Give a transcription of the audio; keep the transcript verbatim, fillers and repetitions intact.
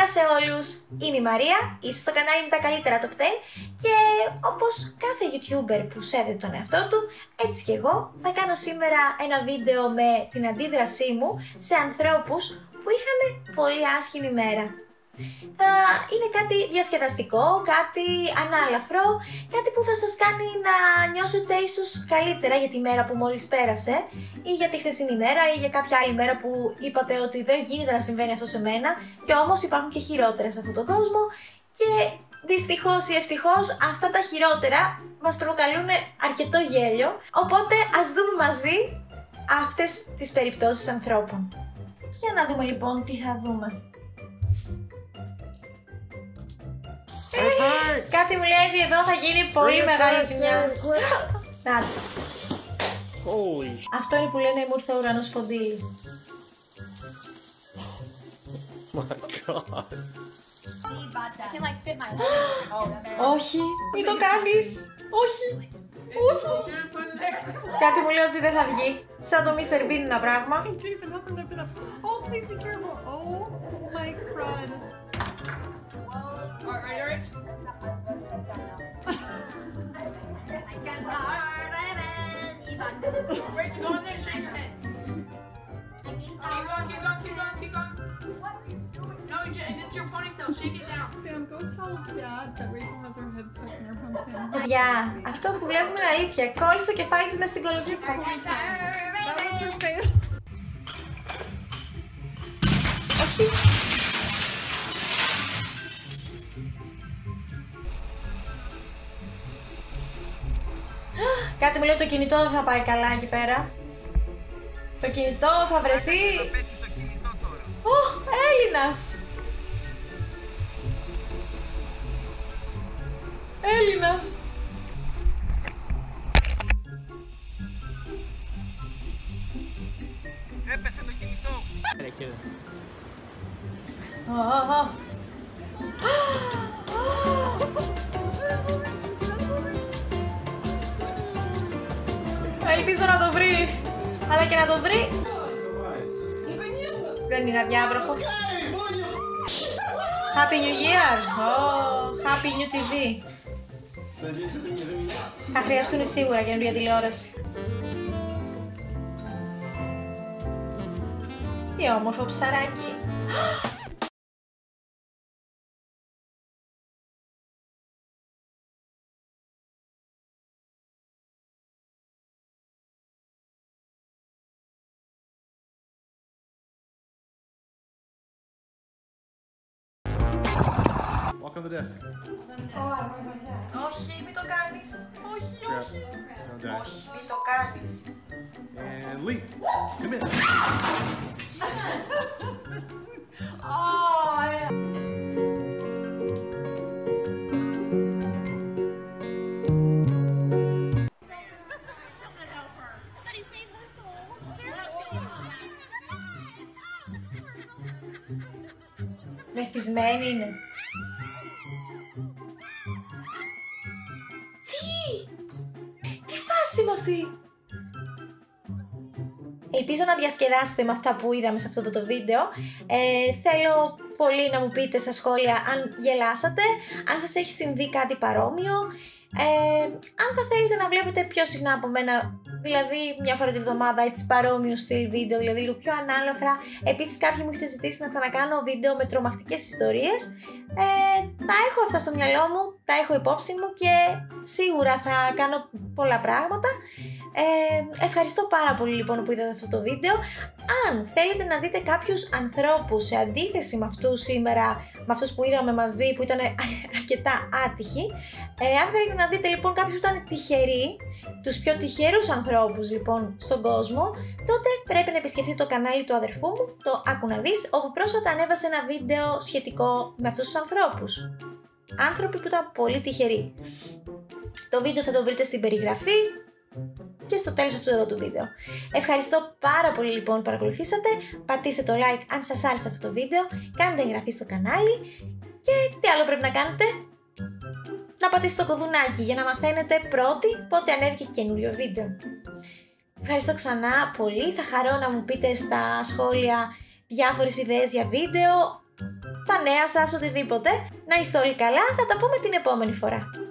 Καλησπέρα σε όλους, είμαι η Μαρία, είσαι στο κανάλι με τα καλύτερα top δέκα και όπως κάθε YouTuber που σέβεται τον εαυτό του, έτσι και εγώ θα κάνω σήμερα ένα βίντεο με την αντίδρασή μου σε ανθρώπους που είχαν πολύ άσχημη μέρα. Θα είναι κάτι διασκεδαστικό, κάτι ανάλαφρο, κάτι που θα σας κάνει να νιώσετε ίσως καλύτερα για τη μέρα που μόλις πέρασε ή για τη χθεσινή μέρα ή για κάποια άλλη μέρα που είπατε ότι δεν γίνεται να συμβαίνει αυτό σε μένα και όμως υπάρχουν και χειρότερα σε αυτόν τον κόσμο και δυστυχώς ή ευτυχώς αυτά τα χειρότερα μας προκαλούν αρκετό γέλιο, οπότε ας δούμε μαζί αυτές τις περιπτώσεις ανθρώπων. Για να δούμε λοιπόν τι θα δούμε. Κάτι μου λέει εδώ θα γίνει πολύ μεγάλη ζημιά. Να το. Αυτό είναι που λένε μου ήρθε ο ουρανός φοντίλι. Όχι, μην το κάνεις. Όχι, όχι. Κάτι μου λέει ότι δεν θα βγει. Σαν το μίστερ Bean ένα πράγμα. Wait, you go in there and shake your head. Keep going, keep going, keep going, keep going. What are you doing? No, it's your ponytail. Shake it down. Sam, go tell Dad that Rachel has her head stuck in her pumpkin. Παιδιά, αυτό που βλέπουμε είναι αλήθεια. Κόλλησε το κεφάλι της μες στην κολοκύθα. Όχι. Κάτι μου λέει το κινητό δεν θα πάει καλά εκεί πέρα. Το κινητό θα βρεθεί... Ωχ, Έλληνας! Έλληνας! Έπεσε το κινητό! Ελπίζω να το βρει, αλλά και να το βρει δεν είναι αδιάβροχο. Happy New Year! Oh, Happy New τι βι. Θα χρειαστούν σίγουρα καινούργια τηλεόραση. Τι όμορφο ψαράκι. Walk on the desk. Όχι, μην το κάνεις. Όχι, όχι. No dash. Όχι, μην το κάνεις. And leap. Come in. Μεθυσμένη είναι. Τι! Τι φάση με αυτή! Ελπίζω να διασκεδάσετε με αυτά που είδαμε σε αυτό το, το βίντεο. Ε, θέλω πολύ να μου πείτε στα σχόλια αν γελάσατε, αν σας έχει συμβεί κάτι παρόμοιο, ε, αν θα θέλετε να βλέπετε πιο συχνά από μένα, δηλαδή μια φορά τη βδομάδα έτσι παρόμοιο στυλ βίντεο, δηλαδή λίγο πιο ανάλαφρα. Επίσης κάποιοι μου έχετε ζητήσει να ξανακάνω βίντεο με τρομακτικές ιστορίες. Ε, τα έχω αυτά στο μυαλό μου, τα έχω υπόψη μου και σίγουρα θα κάνω πολλά πράγματα. Ε, ευχαριστώ πάρα πολύ λοιπόν που είδατε αυτό το βίντεο. Αν θέλετε να δείτε κάποιους ανθρώπους σε αντίθεση με αυτούς σήμερα, με αυτούς που είδαμε μαζί που ήταν αρκετά άτυχοι, ε, αν θέλετε να δείτε λοιπόν κάποιους που ήταν τυχεροί, τους πιο τυχερούς ανθρώπους λοιπόν στον κόσμο, τότε πρέπει να επισκεφτείτε το κανάλι του αδερφού μου, το Άκου να δεις, όπου πρόσφατα ανέβασε ένα βίντεο σχετικό με αυτούς τους ανθρώπους. Άνθρωποι που ήταν πολύ τυχεροί. Το βίντεο θα το βρείτε στην περιγραφή και στο τέλος αυτού εδώ του βίντεο. Ευχαριστώ πάρα πολύ λοιπόν που παρακολουθήσατε. Πατήστε το like αν σας άρεσε αυτό το βίντεο. Κάντε εγγραφή στο κανάλι. Και τι άλλο πρέπει να κάνετε? Να πατήσετε το κουδουνάκι για να μαθαίνετε πρώτοι πότε ανέβηκε καινούριο βίντεο. Ευχαριστώ ξανά πολύ. Θα χαρώ να μου πείτε στα σχόλια διάφορες ιδέες για βίντεο. τα νέα σας, οτιδήποτε. Να είστε όλοι καλά, θα τα πούμε την επόμενη φορά.